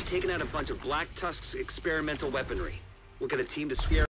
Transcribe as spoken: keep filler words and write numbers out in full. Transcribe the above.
taken out a bunch of Black Tusk's experimental weaponry. We'll get a team to scare